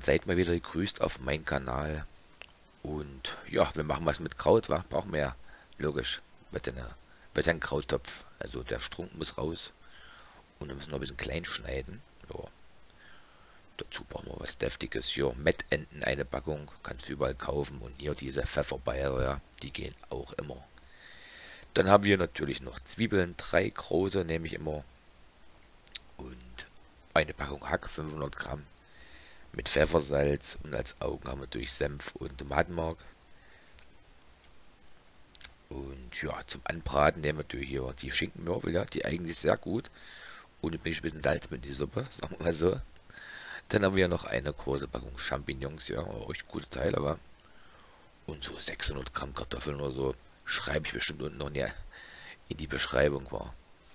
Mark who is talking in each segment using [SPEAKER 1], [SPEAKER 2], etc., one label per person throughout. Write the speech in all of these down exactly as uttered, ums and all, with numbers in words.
[SPEAKER 1] Seid mal wieder gegrüßt auf meinem Kanal. Und ja, wir machen was mit Kraut, wa? Brauchen wir ja. Logisch. Wird ja, eine, wird ja ein Krauttopf. Also der Strunk muss raus. Und wir müssen noch ein bisschen klein schneiden. Ja. Dazu brauchen wir was Deftiges. Hier, Mettenten, eine Packung. Kannst du überall kaufen. Und hier diese Pfefferbayer, ja, die gehen auch immer. Dann haben wir natürlich noch Zwiebeln. Drei große nehme ich immer. Und eine Packung Hack, fünfhundert Gramm. Mit Pfeffersalz und als Augen haben wir durch Senf und Tomatenmark. Und ja, zum Anbraten nehmen wir natürlich hier die Schinkenmürfel, ja, die eigentlich sehr gut. Und ein bisschen Salz mit in die Suppe, sagen wir mal so. Dann haben wir noch eine große Packung Champignons, ja, recht gute Teile, aber. Und so sechshundert Gramm Kartoffeln oder so. Schreibe ich bestimmt unten noch in die Beschreibung, war.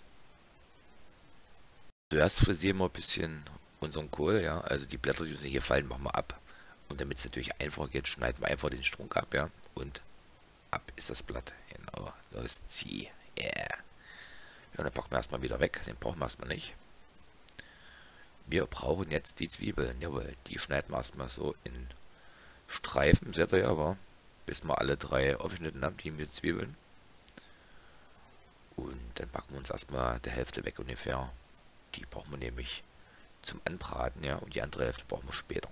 [SPEAKER 1] Zuerst frisieren wir ein bisschen unseren Kohl, ja, also die Blätter, die hier fallen, machen wir ab. Und damit es natürlich einfach geht, schneiden wir einfach den Strunk ab, ja, und ab ist das Blatt. Genau, los, zieh, yeah. Ja, dann packen wir erstmal wieder weg, den brauchen wir erstmal nicht. Wir brauchen jetzt die Zwiebeln, jawohl, die schneiden wir erstmal so in Streifen, seht ihr ja, aber bis wir alle drei aufgeschnitten haben, die Zwiebeln. Und dann packen wir uns erstmal die Hälfte weg ungefähr. Die brauchen wir nämlich zum Anbraten, ja, und die andere Hälfte brauchen wir später.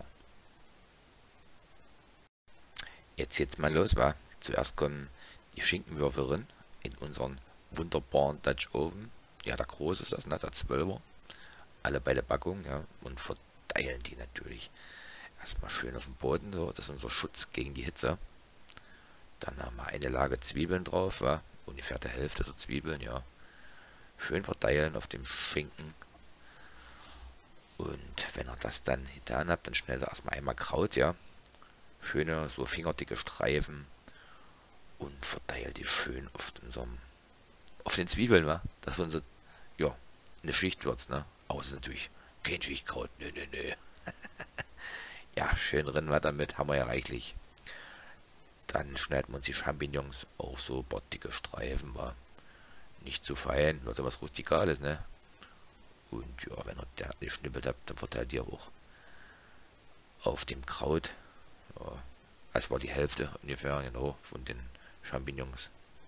[SPEAKER 1] Jetzt jetzt mal los, war. Zuerst kommen die Schinkenwürfel rein in unseren wunderbaren Dutch Oven. Ja, der große ist das, ne, der zwölfer. Alle bei der Packung, ja, und verteilen die natürlich. Erstmal schön auf dem Boden, so, das ist unser Schutz gegen die Hitze. Dann haben wir eine Lage Zwiebeln drauf, ja, ungefähr die Hälfte der Zwiebeln, ja. Schön verteilen auf dem Schinken. Und wenn ihr das dann getan habt, dann schnell erstmal einmal Kraut, ja. Schöne, so fingerdicke Streifen. Und verteilt die schön auf unserem, auf den Zwiebeln, wa? Dass wir uns, ja, eine Schicht wird, ne? Außer natürlich kein Schichtkraut, nö, nö, nö. Ja, schön drin war damit, haben wir ja reichlich. Dann schneiden wir uns die Champignons auch so paar dicke Streifen, wa? Nicht zu fein, wird ja was Rustikales, ne? Und ja, wenn ihr der geschnippelt habt, dann verteilt ihr auch auf dem Kraut. Ja, das war die Hälfte ungefähr, genau, von den Champignons.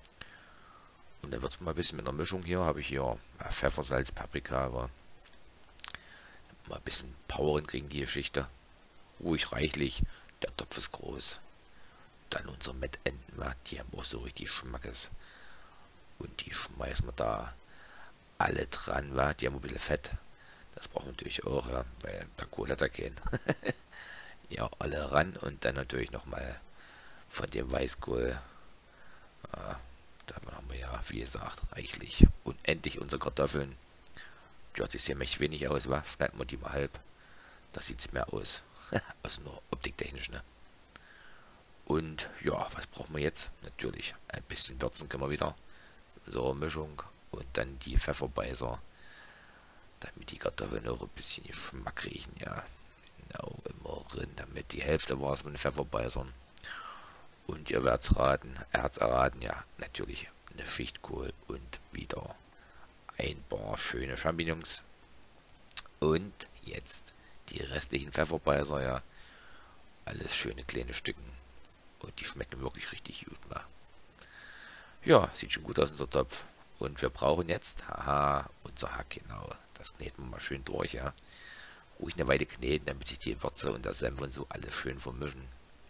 [SPEAKER 1] Und dann wird es mal ein bisschen mit einer Mischung hier. Habe ich hier ja, Pfeffer, Salz, Paprika, aber mal ein bisschen Power kriegen die Geschichte. Ruhig reichlich. Der Topf ist groß. Dann unsere Mettenten, die haben auch so richtig Schmackes. Und die schmeißen wir da alle dran, wa? Die haben ein bisschen Fett. Das brauchen wir natürlich auch, ja, weil der Kohl hat er keinen. Ja, alle ran und dann natürlich nochmal von dem Weißkohl. Ja, davon haben wir ja, wie gesagt, reichlich. Und endlich unsere Kartoffeln. Ja, die sehen echt wenig aus, wa? Schneiden wir die mal halb. Da sieht es mehr aus. Also nur optiktechnisch, ne? Und ja, was brauchen wir jetzt? Natürlich ein bisschen würzen können wir wieder. So eine Mischung. Und dann die Pfefferbeißer. Damit die Kartoffeln noch ein bisschen Geschmack riechen, ja. Genau, immer drin. Damit die Hälfte war es mit den Pfefferbeißern. Und ihr werdet raten, er hat es erraten, ja, natürlich eine Schicht Kohl und wieder ein paar schöne Champignons. Und jetzt die restlichen Pfefferbeißer, ja. Alles schöne kleine Stücken. Und die schmecken wirklich richtig gut, wa? Ja, sieht schon gut aus, unser Topf. Und wir brauchen jetzt, haha, unser Hack, genau. Das kneten wir mal schön durch, ja. Ruhig eine Weile kneten, damit sich die Würze und der Senf und so alles schön vermischen.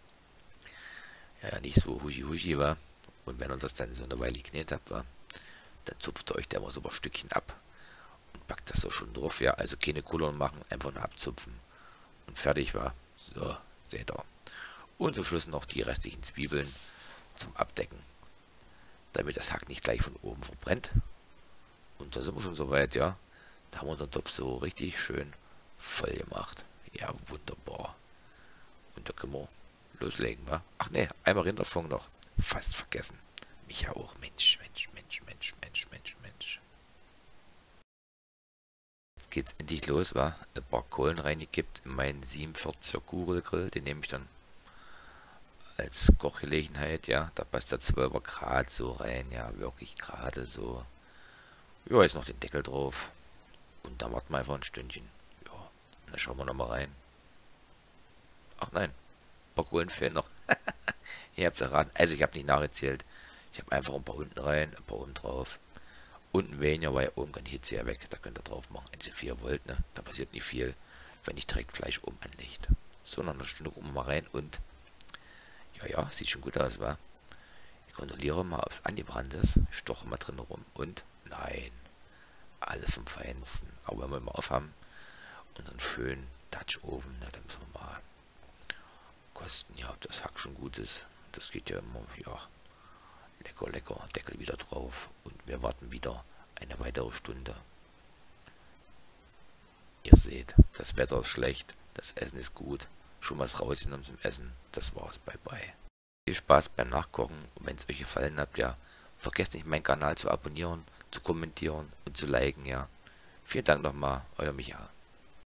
[SPEAKER 1] Ja, nicht so huschi huschi, wa. Und wenn ihr das dann so eine Weile geknetet habt, wa, dann zupft ihr euch da mal so ein paar Stückchen ab. Und packt das so schon drauf, ja. Also keine Kullern machen, einfach nur abzupfen. Und fertig, war. So, seht ihr. Und zum Schluss noch die restlichen Zwiebeln zum Abdecken. Damit das Hack nicht gleich von oben verbrennt. Und da sind wir schon soweit, ja. Da haben wir unseren Topf so richtig schön voll gemacht. Ja, wunderbar. Und da können wir loslegen, wa? Ach ne, einmal Rinderfond noch. Fast vergessen. Mich ja auch. Mensch, Mensch, Mensch, Mensch, Mensch, Mensch, Mensch. Jetzt geht's endlich los, wa? Ein paar Kohlen reingekippt in meinen siebenundvierziger Kugelgrill. Den nehme ich dann als Kochgelegenheit, ja. Da passt der zwölfer Grad so rein, ja. Wirklich gerade so. Ja, jetzt noch den Deckel drauf. Und dann warten wir einfach ein Stündchen. Ja, dann schauen wir nochmal rein. Ach nein, ein paar Kohlen fehlen noch. Ihr habt es erraten. Also ich habe nicht nachgezählt. Ich habe einfach ein paar unten rein, ein paar oben drauf. Unten weniger, weil oben kann die Hitze ja weg. Da könnt ihr drauf machen. Wenn ihr vier wollt, ne? Da passiert nicht viel, wenn ich direkt Fleisch oben anlegt. So, nach einer Stunde gucken wir mal rein und ja, ja, sieht schon gut aus, wa? Ich kontrolliere mal, ob es angebrannt ist. Ich stoche mal drin rum und nein, alles vom Feinsten. Aber wenn wir mal auf haben, unseren schönen Dutch Oven, na, dann müssen wir mal kosten, ja, ob das Hack schon gut ist. Das geht ja immer, ja, lecker, lecker. Deckel wieder drauf und wir warten wieder eine weitere Stunde. Ihr seht, das Wetter ist schlecht, das Essen ist gut. Schon was rausgenommen zum Essen. Das war's, bye bye. Viel Spaß beim Nachkochen und wenn es euch gefallen hat, ja, vergesst nicht meinen Kanal zu abonnieren, zu kommentieren und zu liken, ja. Vielen Dank nochmal, euer Micha.